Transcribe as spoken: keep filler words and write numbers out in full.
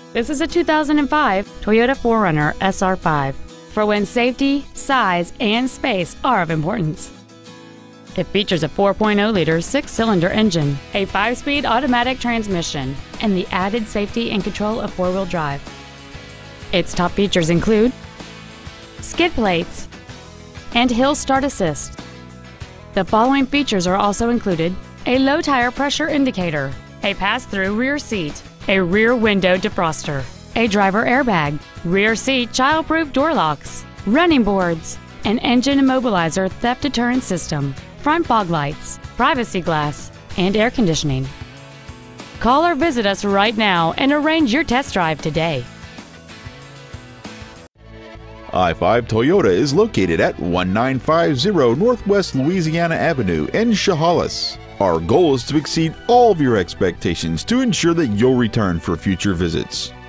This is a two thousand five Toyota four runner S R five for when safety, size, and space are of importance. It features a four point oh liter six-cylinder engine, a five-speed automatic transmission, and the added safety and control of four-wheel drive. Its top features include skid plates and hill start assist. The following features are also included: a low tire pressure indicator, a pass-through rear seat, a rear window defroster, a driver airbag, rear seat child-proof door locks, running boards, an engine immobilizer theft deterrent system, front fog lights, privacy glass, and air conditioning. Call or visit us right now and arrange your test drive today. I five Toyota is located at one nine five zero Northwest Louisiana Avenue in Chehalis. Our goal is to exceed all of your expectations to ensure that you'll return for future visits.